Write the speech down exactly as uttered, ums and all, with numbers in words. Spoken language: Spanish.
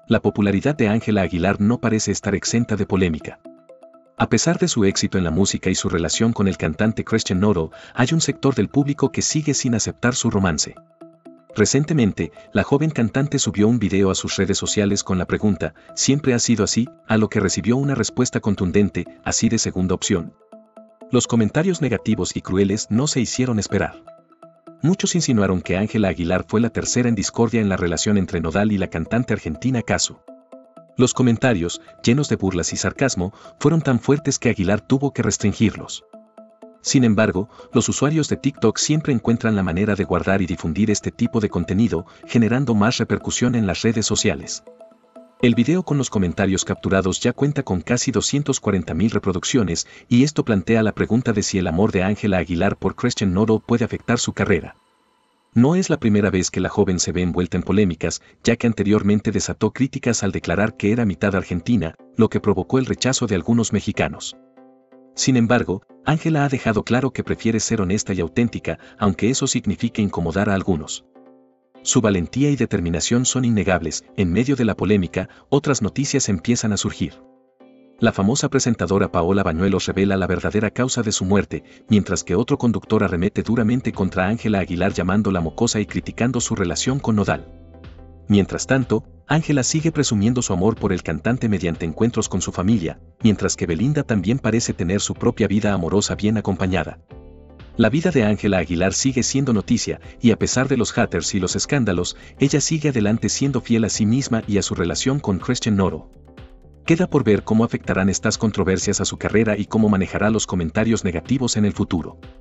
La popularidad de Ángela Aguilar no parece estar exenta de polémica. A pesar de su éxito en la música y su relación con el cantante Christian Nodal, hay un sector del público que sigue sin aceptar su romance. Recientemente, la joven cantante subió un video a sus redes sociales con la pregunta, ¿siempre ha sido así?, a lo que recibió una respuesta contundente, así de segunda opción. Los comentarios negativos y crueles no se hicieron esperar. Muchos insinuaron que Ángela Aguilar fue la tercera en discordia en la relación entre Nodal y la cantante argentina Cazzu. Los comentarios, llenos de burlas y sarcasmo, fueron tan fuertes que Aguilar tuvo que restringirlos. Sin embargo, los usuarios de TikTok siempre encuentran la manera de guardar y difundir este tipo de contenido, generando más repercusión en las redes sociales. El video con los comentarios capturados ya cuenta con casi doscientas cuarenta mil reproducciones, y esto plantea la pregunta de si el amor de Ángela Aguilar por Christian Nodal puede afectar su carrera. No es la primera vez que la joven se ve envuelta en polémicas, ya que anteriormente desató críticas al declarar que era mitad argentina, lo que provocó el rechazo de algunos mexicanos. Sin embargo, Ángela ha dejado claro que prefiere ser honesta y auténtica, aunque eso signifique incomodar a algunos. Su valentía y determinación son innegables. En medio de la polémica, otras noticias empiezan a surgir. La famosa presentadora Paola Bañuelos revela la verdadera causa de su muerte, mientras que otro conductor arremete duramente contra Ángela Aguilar llamándola mocosa y criticando su relación con Nodal. Mientras tanto, Ángela sigue presumiendo su amor por el cantante mediante encuentros con su familia, mientras que Belinda también parece tener su propia vida amorosa bien acompañada. La vida de Ángela Aguilar sigue siendo noticia, y a pesar de los haters y los escándalos, ella sigue adelante siendo fiel a sí misma y a su relación con Christian Nodal. Queda por ver cómo afectarán estas controversias a su carrera y cómo manejará los comentarios negativos en el futuro.